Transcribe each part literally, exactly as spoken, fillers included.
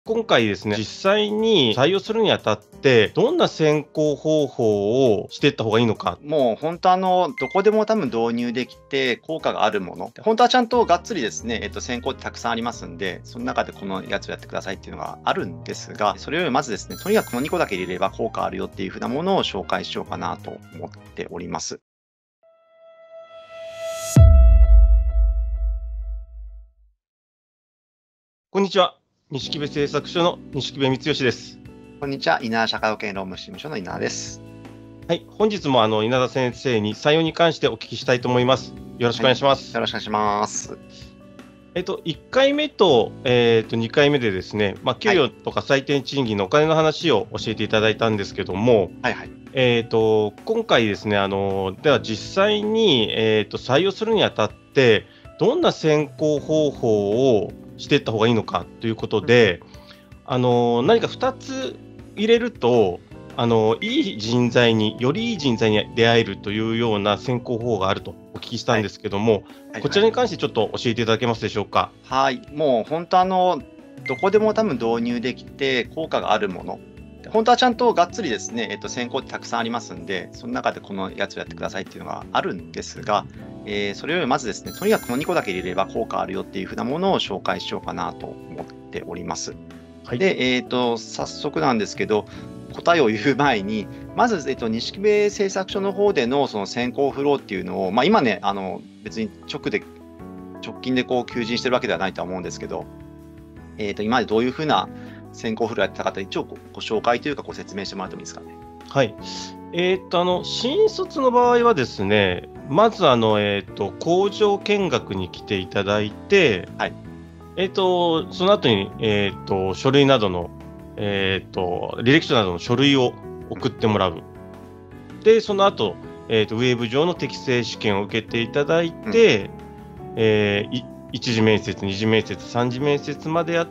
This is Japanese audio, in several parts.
今回ですね、実際に採用するにあたって、どんな選考方法をしていった方がいいのか。 もう本当あの、どこでも多分導入できて、効果があるもの。本当はちゃんとがっつりですね、えっと、選考ってたくさんありますんで、その中でこのやつをやってくださいっていうのがあるんですが、それよりまずですね、とにかくこのにこだけ入れれば効果あるよっていうふうなものを紹介しようかなと思っております。 こんにちは。錦部製作所の錦部光義です。 こんにちは。稲田社会保険労務士事務所の稲田です。 はい、本日もあの稲田先生に採用に関してお聞きしたいと思います。よろしくお願いします。はい、 よろしくお願いします。 えっと、いっかいめと、えー、とにかいめでですね、まあ、給与とか最低賃金のお金の話を教えていただいたんですけども、 はいはい。 えー、と今回ですね、あのでは実際に、えー、と採用するにあたって、どんな選考方法をしていった方がいいのかということで、うん、あの何かふたつ入れると、あのいい人材によりいい人材に出会えるというような選考方法があるとお聞きしたんですけども、はいはいはい、こちらに関してちょっと教えていただけますでしょうか。 はい、もう本当あのどこでも多分導入できて効果があるもの。本当はちゃんとがっつりですね、えっと、選考ってたくさんありますんで、その中でこのやつをやってくださいっていうのがあるんですが、えー、それよりまずですね、とにかくこのにこだけ入れれば効果あるよっていうふうなものを紹介しようかなと思っております。はい、で、えーと、早速なんですけど、答えを言う前に、まず、えっと、錦部製作所の方でのその選考フローっていうのを、まあ、今ね、あの別に直で直近でこう求人してるわけではないとは思うんですけど、えーと、今までどういうふうな選考フローやってたかと一応ご紹介というかご説明してもらってもいいですかね。 はい。えーと、あの新卒の場合はですね、まずあの、えーと、工場見学に来ていただいて、はい、えーと、その後に、えーと、書類などの、えーと、履歴書などの書類を送ってもらう。で、その後、えーと、ウェブ上の適正試験を受けていただいて、うん、えー、一次面接、二次面接、三次面接までやって、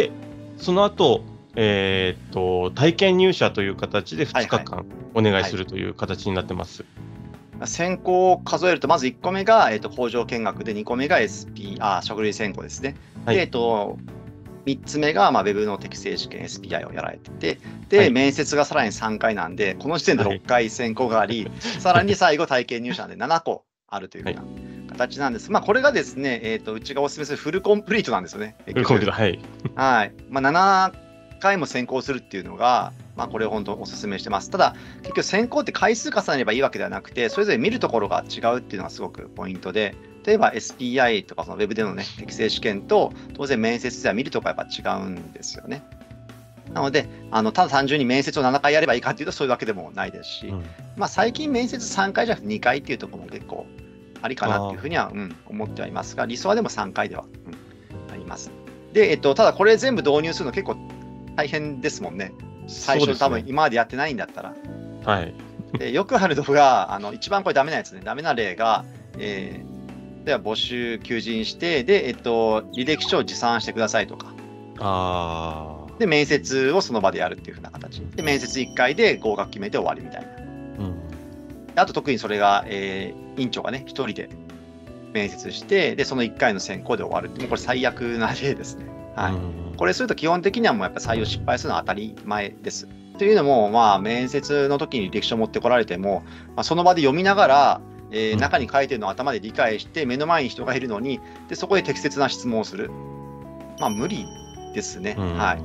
その後、えーと、体験入社という形でふつかかんお願いするという形になってます。 はいはい、選考を数えると、まずいっこめが、えーと、工場見学で、にこめが エスピー、あ、書類選考ですね。はい、で、えーと、みっつめが、まあ、ウェブの適正試験 エスピーアイ をやられてて、で、はい、面接がさらにさんかいなんで、この時点でろっかい選考があり、はい、さらに最後体験入社なんでななこあるというような形なんです。まあ、これがですね、えーと、うちがお勧めするフルコンプリートなんですよね。 フルコンプリート、はい。 はい。まあ、ななかいも選考するっていうのが、まあ、これを本当お勧めしてます。ただ、結局選考って回数重ねればいいわけではなくて、それぞれ見るところが違うっていうのがすごくポイントで、例えば エスピーアイ とかそのウェブでの、ね、適正試験と、当然面接では見るところがやっぱ違うんですよね。なので、あのただ単純に面接をななかいやればいいかっていうと、そういうわけでもないですし、うん、まあ、最近面接さんかいじゃなくてにかいっていうところも結構ありかなっていうふうには、うん、思ってはいますが、理想はでもさんかいでは、うん、あります。で、えっと、ただこれ全部導入するの結構大変ですもんね。最初、ね、多分今までやってないんだったら。 はい。 でよくあるのが、あの一番これダメなやつね、ダメな例が、えー、では募集求人して、で、えっと、履歴書を持参してくださいとか。 あで、面接をその場でやるっていう風な形。で、面接いっかいで合格決めて終わりみたいな。うん、あと特にそれが、えー、院長がね、一人で面接して、で、そのいっかいの選考で終わるって、もうこれ最悪な例ですね。はい。うん、これすると基本的にはもうやっぱ採用失敗するのは当たり前です。というのも、まあ、面接の時に履歴書を持ってこられても、まあ、その場で読みながら、えー、中に書いてるのを頭で理解して、目の前に人がいるのに、でそこで適切な質問をする。まあ、無理ですね。うん、はい。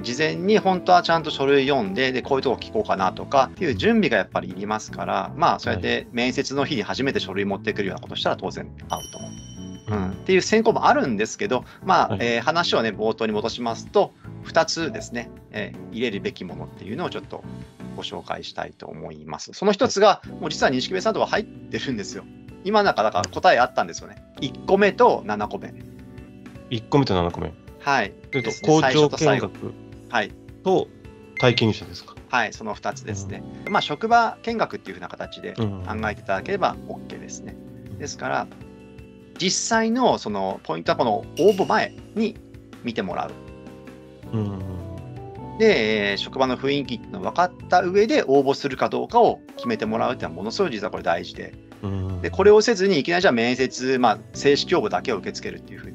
事前に本当はちゃんと書類読んで、で、こういうとこ聞こうかなとかっていう準備がやっぱりいりますから、まあ、そうやって面接の日に初めて書類持ってくるようなことしたら当然合うと思う。うん、っていう選考もあるんですけど、まあ、はい、えー、話をね、冒頭に戻しますと、ふたつですね、えー、入れるべきものっていうのをちょっとご紹介したいと思います。そのひとつが、もう実は錦部さんとは入ってるんですよ。今なんか、だから答えあったんですよね。いっこめとななこめ。 いっこめとななこめ。 はい。 というと、工場見学と体験入社ですか。 はい、そのふたつですね。うん、まあ、職場見学っていうふうな形で考えていただければ OK ですね。うん、ですから、実際のそのポイントはこの応募前に見てもらう。うん、で、えー、職場の雰囲気っていうのを分かった上で応募するかどうかを決めてもらうっていうのはものすごい実はこれ大事で、うん、でこれをせずにいきなりじゃあ面接、まあ、正式応募だけを受け付けるっていうふうに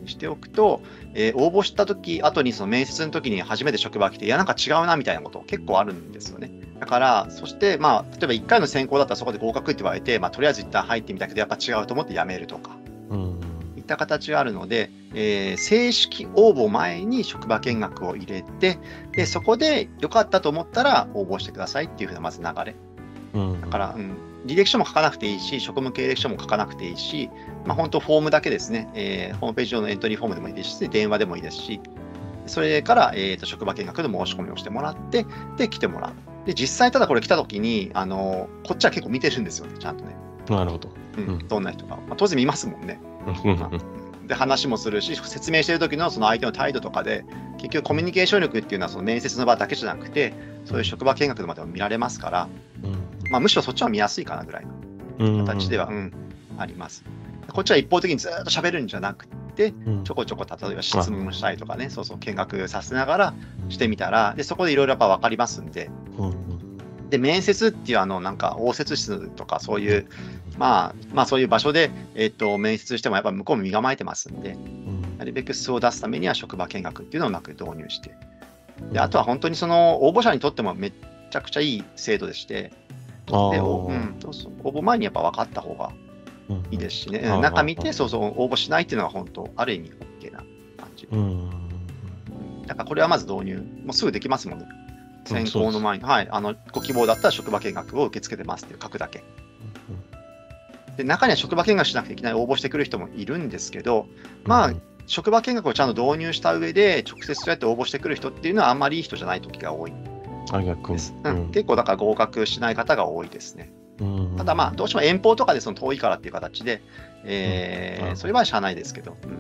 にしておくと、えー、応募した時後にその面接の時に初めて職場来て、いやなんか違うなみたいなこと結構あるんですよね。だからそしてまあ例えばいっかいの選考だったらそこで合格って言われて、まあ、とりあえず一旦入ってみたけどやっぱ違うと思って辞めるとか、うん、いった形があるので、えー、正式応募前に職場見学を入れて、でそこで良かったと思ったら応募してくださいっていうふうなまず流れ、うん、だから、うん、履歴書も書かなくていいし、職務経歴書も書かなくていいし、まあ、本当フォームだけですね、えー、ホームページ上のエントリーフォームでもいいですし、電話でもいいですし、それから、えー、と職場見学の申し込みをしてもらって、で、来てもらう。で、実際ただこれ来た時に、あのこっちは結構見てるんですよね、ちゃんとね。 なるほど。 うん、どんな人か。まあ、当然見ますもんね。まあ、で、話もするし、説明してる時のその相手の態度とかで、結局コミュニケーション力っていうのはその面接の場だけじゃなくて、そういう職場見学までも見られますから、うん、まあ、むしろそっちは見やすいかなぐらいの形では、うんうん、あります。こっちは一方的にずっと喋るんじゃなくて、ちょこちょこ例えば質問したりとかね、そうそう見学させながらしてみたら、でそこでいろいろやっぱ分かりますんで、で面接っていうあのなんか応接室とかそういう、まあ、まあそういう場所で、えー、と面接してもやっぱ向こうも身構えてますんで、なるべく素を出すためには職場見学っていうのをうまく導入して、であとは本当にその応募者にとってもめちゃくちゃいい制度でして、で、うん、そうそう応募前にやっぱ分かった方がいいですしね、うん、中見てそうそう応募しないっていうのは本当ある意味 OK な感じ、うん、だからこれはまず導入もうすぐできますもんね。選考の前に、はい、あのご希望だったら職場見学を受け付けてますっていう書くだけ、で中には職場見学しなくていきなり応募してくる人もいるんですけど、まあ職場見学をちゃんと導入した上で直接そうやって応募してくる人っていうのはあんまりいい人じゃない時が多いです、うん、結構だから合格しない方が多いですね。ただまあどうしても遠方とかでその遠いからっていう形で、えーうん、それはしゃあないですけど、うん、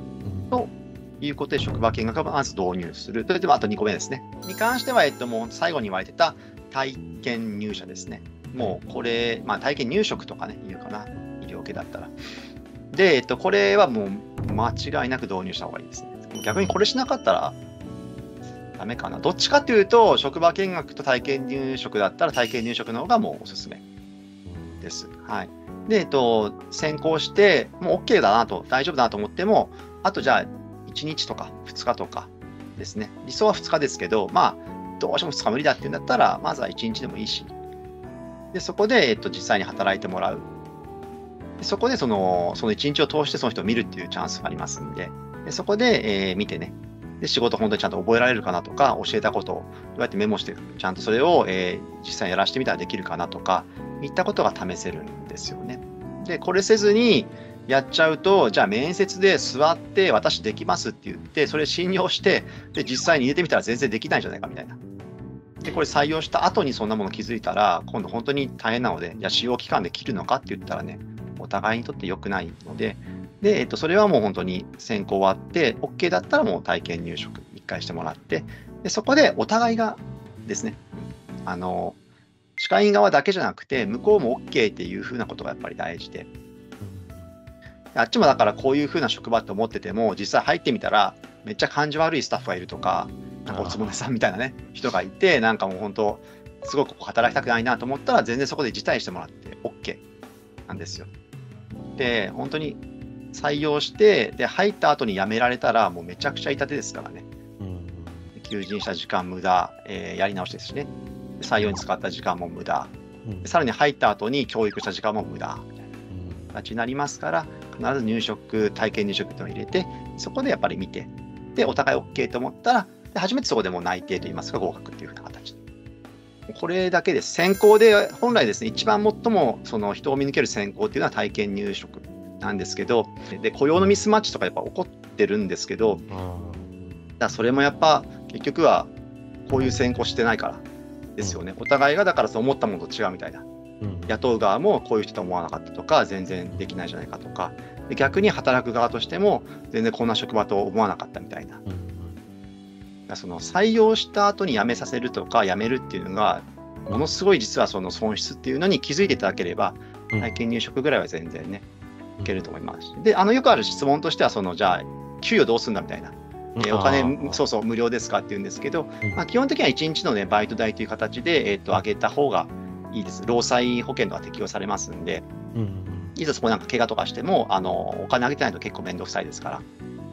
ということで職場見学をまず導入する。それでもあとにこめですね。に関しては、えっと、もう最後に言われてた体験入社ですね。もうこれ、まあ、体験入職とかね、言うかな、医療系だったら。で、えっと、これはもう間違いなく導入した方がいいですね。逆にこれしなかったらダメかな。どっちかというと、職場見学と体験入職だったら体験入職の方がもうおすすめです。はい。で、えっと、先行して、もう OK だなと、大丈夫だなと思っても、あとじゃあ、いちにちとかふつかとかですね。理想はふつかですけど、まあ、どうしてもふつか無理だっていうんだったら、まずはいちにちでもいいし、でそこで、えっと、実際に働いてもらう。でそこでその、そのいちにちを通してその人を見るっていうチャンスがありますんで、でそこで、えー、見てね、で仕事本当にちゃんと覚えられるかなとか、教えたことをどうやってメモして、ちゃんとそれを、えー、実際にやらせてみたらできるかなとか、いったことが試せるんですよね。で、これせずにやっちゃうと、じゃあ面接で座って私できますって言って、それ信用して、で、実際に入れてみたら全然できないんじゃないかみたいな。で、これ採用した後にそんなもの気づいたら、今度本当に大変なので、じゃあ使用期間で切るのかって言ったらね、お互いにとって良くないので、で、えっと、それはもう本当に選考終わって、OK だったらもう体験入職いっかいしてもらって、で、そこでお互いがですね、あの、歯科医院側だけじゃなくて、向こうも OK っていうふうなことがやっぱり大事で、あっちもだからこういうふうな職場って思ってても、実際入ってみたら、めっちゃ感じ悪いスタッフがいるとか、なんかおつぼねさんみたいなね、人がいて、なんかもう本当、すごくここ働きたくないなと思ったら、全然そこで辞退してもらって OK なんですよ。で、本当に採用して、で、入った後に辞められたら、もうめちゃくちゃ痛手ですからね。うん、求人した時間無駄、えー、やり直しですしね。採用に使った時間も無駄。うん、さらに入った後に教育した時間も無駄。みたいな形になりますから、必ず入職、体験入職というのを入れて、そこでやっぱり見て、で、お互い OK と思ったら、で初めてそこでもう内定といいますか、合格というふうな形。これだけです。選考で、本来ですね、一番最もその人を見抜ける選考っていうのは体験入職なんですけど、で、雇用のミスマッチとかやっぱ起こってるんですけど、だそれもやっぱ結局はこういう選考してないからですよね。お互いがだからそう思ったものと違うみたいな。雇う側もこういう人と思わなかったとか、全然できないじゃないかとか、で逆に働く側としても全然こんな職場と思わなかったみたいな。その採用した後に辞めさせるとか辞めるっていうのがものすごい実はその損失っていうのに気づいていただければ、体験入職ぐらいは全然ねいけると思います。で、あのよくある質問としてはそのじゃあ給与どうするんだみたいな、えー、お金そうそう無料ですかって言うんですけど、まあ、基本的にはいちにちのねバイト代という形で、えー、と上げた方がいいです。労災保険とか適用されますんで、いざそこなんか怪我とかしてもあのお金上げてないと結構面倒くさいですから。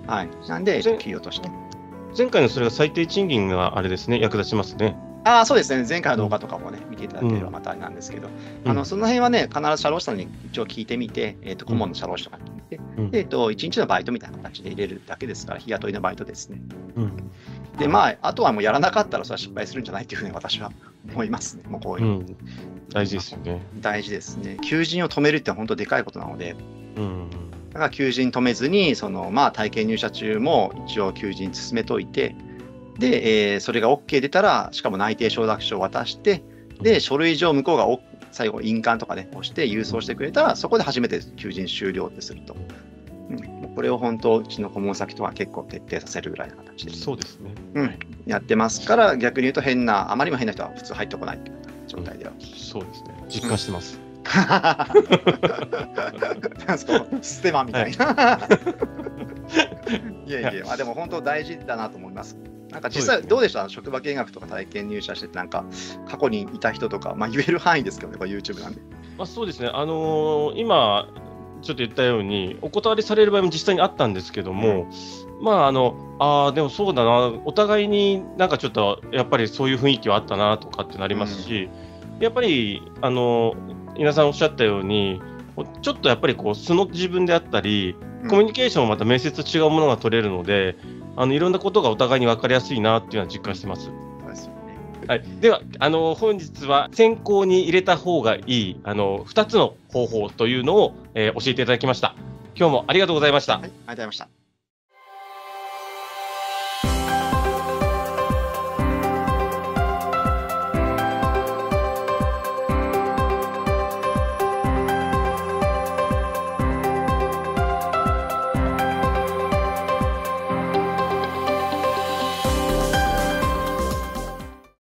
はい。なんで、給与として。 前回のそれが最低賃金があれですね、役立ちますね。 ああ、そうですね。前回の動画とかもね、うん、見ていただければまたあれなんですけど、うん、あのその辺はね、必ず社労士さんに一応聞いてみて、えー、と顧問の社労士とかに聞いて、うん、でえー、といちにちのバイトみたいな形で入れるだけですから、日雇いのバイトですね。うん、で、まあ、あとはもうやらなかったら、それは失敗するんじゃないというふうに私は思いますね。もうこういう、うん、 大事ですよね。 大事ですね。求人を止めるって本当でかいことなので、うん、だから求人止めずに、そのまあ、体験入社中も一応求人進めといて、で、えー、それが OK 出たら、しかも内定承諾書を渡して、で、書類上向こうが最後、印鑑とかね、押して郵送してくれたら、そこで初めて求人終了ってすると。うん、これを本当、うちの顧問先とは結構徹底させるぐらいの形で。 そうですね。 うん、やってますから、逆に言うと変な、あまりにも変な人は普通入ってこない状態では。 うん、そうですね。実感してます。 なんすか、ステマみたいな。はい、いやいや、まあ、でも本当大事だなと思います。なんか実際どうでした、ね、職場見学とか体験入社してて、なんか過去にいた人とか、まあ、言える範囲ですけどね、これ YouTube なんで。 まあ、そうですね、あのー、今、ちょっと言ったように、お断りされる場合も実際にあったんですけども、うん、まあ、あの、ああ、でもそうだな、お互いになんかちょっと、やっぱりそういう雰囲気はあったなとかってなりますし、うん、やっぱり、あの、皆さんおっしゃったように、ちょっとやっぱりこう素の自分であったり、コミュニケーションもまた面接と違うものが取れるので、あのいろんなことがお互いに分かりやすいなっていうのは実感してます。はい、ではあの本日は選考に入れた方がいいあのふたつの方法というのを、えー、教えていただきました。今日もありがとうございました。 はい、ありがとうございました。